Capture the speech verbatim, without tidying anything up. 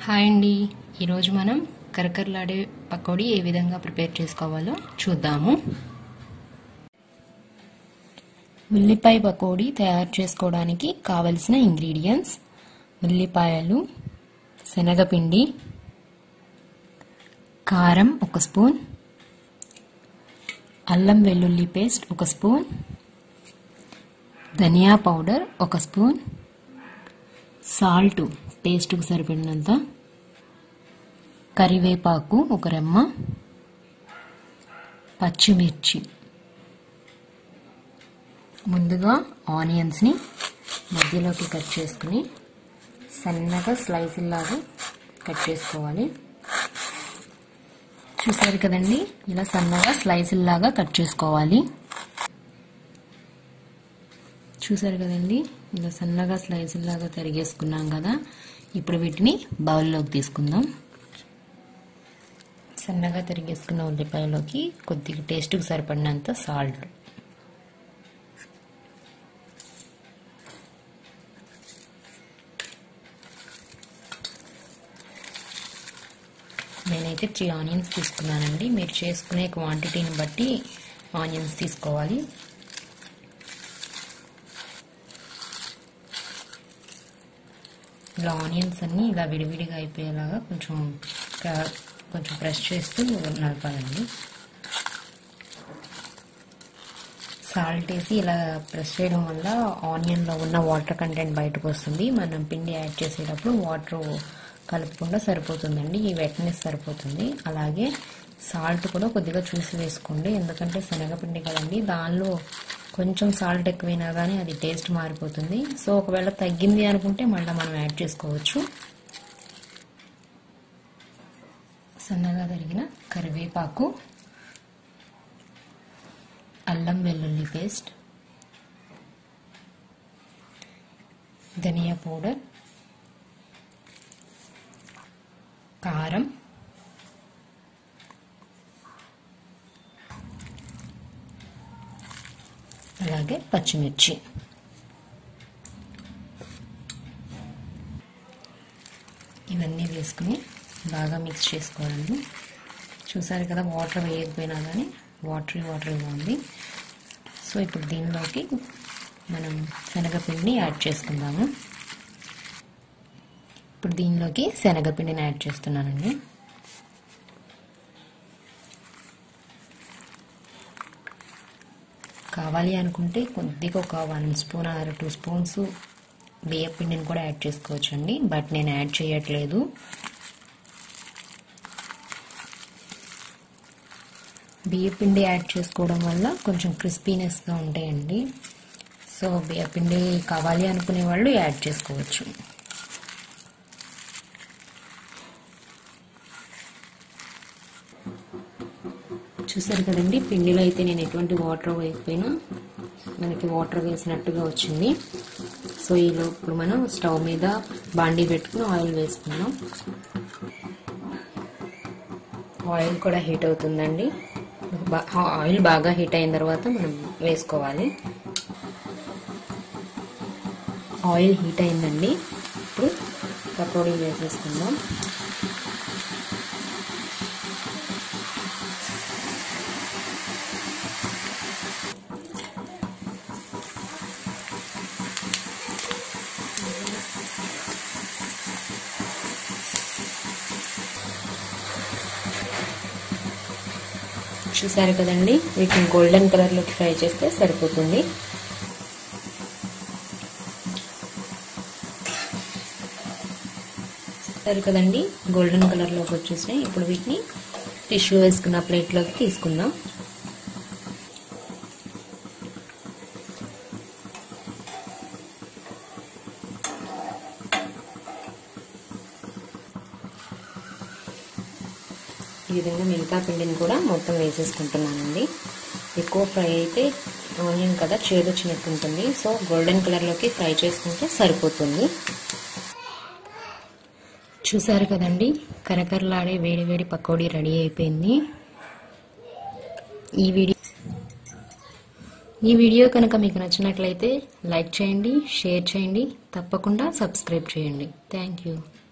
Hi అండి, ఈరోజు మనం కరకరలాడే పకోడీ ఏ విధంగా ప్రిపేర్ చేసుకోవాలో చూద్దాము. ఉల్లిపాయ పకోడీ తయారు చేసుకోవడానికి కావలసిన ఇంగ్రీడియంట్స్: ఉల్లిపాయలు, శనగపిండి, కారం ఒక స్పూన్, అల్లం వెల్లుల్లి పేస్ట్ ఒక స్పూన్, ధనియా పౌడర్ ఒక స్పూన్, సాల్ట్ టేస్ట్కు సరిపడినంత, కరివేపాకు ఒక రెమ్మ, పచ్చిమిర్చి. ముందుగా ఆనియన్స్ని మధ్యలోకి కట్ చేసుకుని సన్నగా స్లైసుల్లాగా కట్ చేసుకోవాలి. చూసారు కదండి, ఇలా సన్నగా స్లైసుల్లాగా కట్ చేసుకోవాలి. చూసారు కదండి, ఇలా సన్నగా స్లైసుల్లాగా తరిగేసుకున్నాం కదా. ఇప్పుడు వీటిని బౌల్లోకి తీసుకుందాం. సన్నగా తరిగేసుకున్న ఉల్లిపాయలోకి కొద్దిగా టేస్ట్కి సరిపడినంత సాల్ట్, నేనైతే త్రీ ఆనియన్స్ తీసుకున్నానండి. మీరు చేసుకునే క్వాంటిటీని బట్టి ఆనియన్స్ తీసుకోవాలి. ఇలా ఆనియన్స్ అన్నీ ఇలా విడివిడిగా అయిపోయేలాగా కొంచెం కొంచెం ప్రెస్ చేస్తూ నలపాలండి. సాల్ట్ వేసి ఇలా ప్రెస్ చేయడం వల్ల ఆనియన్లో ఉన్న వాటర్ కంటెంట్ బయటకు వస్తుంది. మనం పిండి యాడ్ చేసేటప్పుడు వాటర్ కలుపుకుండా సరిపోతుందండి, ఈ వెట్నెస్ సరిపోతుంది. అలాగే సాల్ట్ కూడా కొద్దిగా చూసి వేసుకోండి, ఎందుకంటే శనగపిండి కదండి, దానిలో కొంచెం సాల్ట్ ఎక్కువైనా కానీ అది టేస్ట్ మారిపోతుంది. సో ఒకవేళ తగ్గింది అనుకుంటే మళ్ళీ మనం యాడ్ చేసుకోవచ్చు. సన్నగా తరిగిన కరివేపాకు, అల్లం వెల్లుల్లి పేస్ట్, ధనియా పౌడర్, కారం, అలాగే పచ్చిమిర్చి. ఇవన్నీ వేసుకుని బాగా మిక్స్ చేసుకోవాలండి. చూసారు కదా, వాటర్ వేయకపోయినా కానీ వాటరీ వాటరీగా ఉంది. సో ఇప్పుడు దీనిలోకి మనం శనగపిండిని యాడ్ చేసుకుందాము. ఇప్పుడు దీనిలోకి శనగపిండిని యాడ్ చేస్తున్నానండి. కావాలి అనుకుంటే కొద్దిగా ఒక one spoon or two spoons బియ్య పిండిని కూడా యాడ్ చేసుకోవచ్చు అండి, బట్ నేను యాడ్ చేయట్లేదు. బియ్య పిండి యాడ్ చేసుకోవడం వల్ల కొంచెం క్రిస్పీనెస్గా ఉంటాయండి. సో బియ్య పిండి కావాలి అనుకునే వాళ్ళు యాడ్ చేసుకోవచ్చు. చూసారు కదండి, పిండిలో అయితే నేను ఎటువంటి వాటర్ వేయకపోయినా మనకి వాటర్ వేసినట్టుగా వచ్చింది. సో ఈలో ఇప్పుడు మనం స్టవ్ మీద బాండీ పెట్టుకుని ఆయిల్ వేసుకుందాం. ఆయిల్ కూడా హీట్ అవుతుందండి. ఆయిల్ బాగా హీట్ అయిన తర్వాత మనం వేసుకోవాలి. ఆయిల్ హీట్ అయిందండి, ఇప్పుడు పకోడీ వేసేసుకుందాం. చూసారు కదండి, వీటిని గోల్డెన్ కలర్లోకి ఫ్రై చేస్తే సరిపోతుంది. సరే కదండి, గోల్డెన్ కలర్లోకి వచ్చేసినాయి. ఇప్పుడు వీటిని టిష్యూ వేసుకున్న ప్లేట్లోకి తీసుకుందాం. ఈ విధంగా మిగతా పిండిని కూడా మొత్తం వేసేసుకుంటున్నానండి. ఎక్కువ ఫ్రై అయితే ఆనియన్ కదా చేదు వచ్చినట్టు ఉంటుంది, సో గోల్డెన్ కలర్లోకి ఫ్రై చేసుకుంటే సరిపోతుంది. చూసారు కదండి, కరకరలాడే వేడి వేడి పకోడీ రెడీ అయిపోయింది. ఈ వీడియో ఈ వీడియో కనుక మీకు నచ్చినట్లయితే లైక్ చేయండి, షేర్ చేయండి, తప్పకుండా సబ్స్క్రైబ్ చేయండి. Thank you.